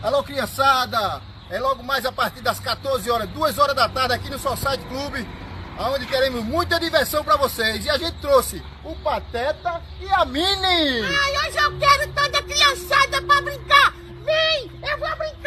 Alô, criançada! É logo mais a partir das 14 horas, 2 horas da tarde aqui no Society Club, onde queremos muita diversão para vocês. E a gente trouxe o Pateta e a Mini! Ai, hoje eu quero toda a criançada para brincar! Vem, eu vou brincar!